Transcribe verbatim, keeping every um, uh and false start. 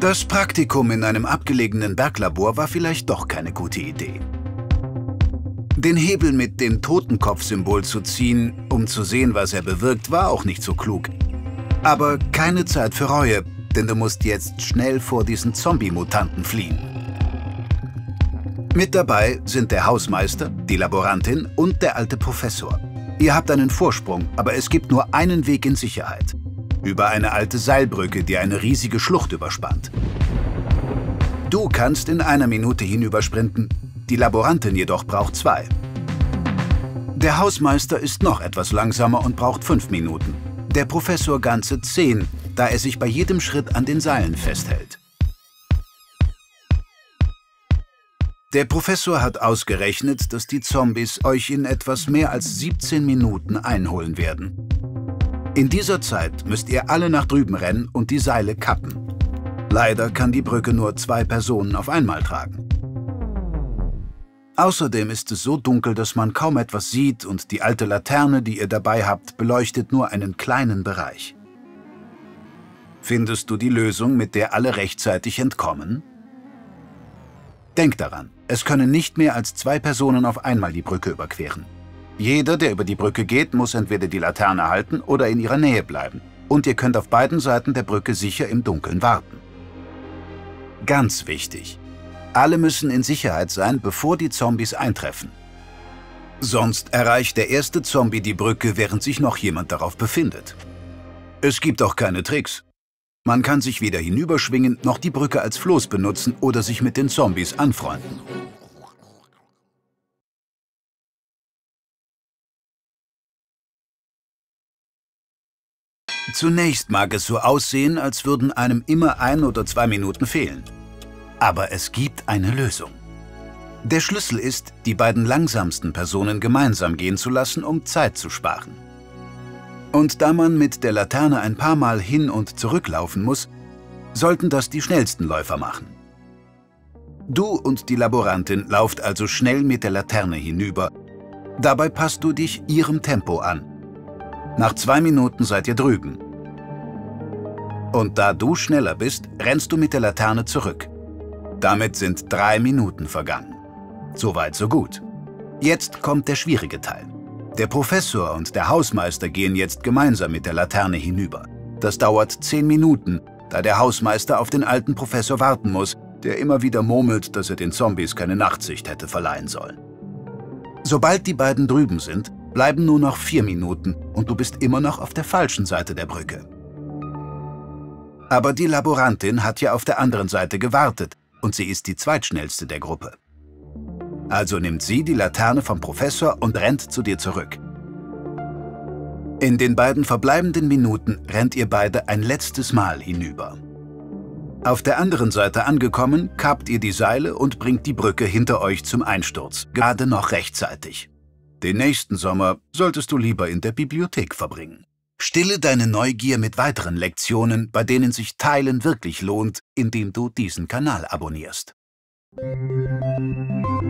Das Praktikum in einem abgelegenen Berglabor war vielleicht doch keine gute Idee. Den Hebel mit dem Totenkopf-Symbol zu ziehen, um zu sehen, was er bewirkt, war auch nicht so klug. Aber keine Zeit für Reue, denn du musst jetzt schnell vor diesen Zombie-Mutanten fliehen. Mit dabei sind der Hausmeister, die Laborantin und der alte Professor. Ihr habt einen Vorsprung, aber es gibt nur einen Weg in Sicherheit. Über eine alte Seilbrücke, die eine riesige Schlucht überspannt. Du kannst in einer Minute hinübersprinten, die Laborantin jedoch braucht zwei. Der Hausmeister ist noch etwas langsamer und braucht fünf Minuten. Der Professor ganze zehn, da er sich bei jedem Schritt an den Seilen festhält. Der Professor hat ausgerechnet, dass die Zombies euch in etwas mehr als siebzehn Minuten einholen werden. In dieser Zeit müsst ihr alle nach drüben rennen und die Seile kappen. Leider kann die Brücke nur zwei Personen auf einmal tragen. Außerdem ist es so dunkel, dass man kaum etwas sieht und die alte Laterne, die ihr dabei habt, beleuchtet nur einen kleinen Bereich. Findest du die Lösung, mit der alle rechtzeitig entkommen? Denk daran, es können nicht mehr als zwei Personen auf einmal die Brücke überqueren. Jeder, der über die Brücke geht, muss entweder die Laterne halten oder in ihrer Nähe bleiben. Und ihr könnt auf beiden Seiten der Brücke sicher im Dunkeln warten. Ganz wichtig: Alle müssen in Sicherheit sein, bevor die Zombies eintreffen. Sonst erreicht der erste Zombie die Brücke, während sich noch jemand darauf befindet. Es gibt auch keine Tricks. Man kann sich weder hinüberschwingen, noch die Brücke als Floß benutzen oder sich mit den Zombies anfreunden. Zunächst mag es so aussehen, als würden einem immer ein oder zwei Minuten fehlen. Aber es gibt eine Lösung. Der Schlüssel ist, die beiden langsamsten Personen gemeinsam gehen zu lassen, um Zeit zu sparen. Und da man mit der Laterne ein paar Mal hin und zurücklaufen muss, sollten das die schnellsten Läufer machen. Du und die Laborantin lauft also schnell mit der Laterne hinüber. Dabei passt du dich ihrem Tempo an. Nach zwei Minuten seid ihr drüben. Und da du schneller bist, rennst du mit der Laterne zurück. Damit sind drei Minuten vergangen. Soweit, so gut. Jetzt kommt der schwierige Teil. Der Professor und der Hausmeister gehen jetzt gemeinsam mit der Laterne hinüber. Das dauert zehn Minuten, da der Hausmeister auf den alten Professor warten muss, der immer wieder murmelt, dass er den Zombies keine Nachtsicht hätte verleihen sollen. Sobald die beiden drüben sind, bleiben nur noch vier Minuten und du bist immer noch auf der falschen Seite der Brücke. Aber die Laborantin hat ja auf der anderen Seite gewartet und sie ist die zweitschnellste der Gruppe. Also nimmt sie die Laterne vom Professor und rennt zu dir zurück. In den beiden verbleibenden Minuten rennt ihr beide ein letztes Mal hinüber. Auf der anderen Seite angekommen, kappt ihr die Seile und bringt die Brücke hinter euch zum Einsturz, gerade noch rechtzeitig. Den nächsten Sommer solltest du lieber in der Bibliothek verbringen. Stille deine Neugier mit weiteren Lektionen, bei denen sich Teilen wirklich lohnt, indem du diesen Kanal abonnierst.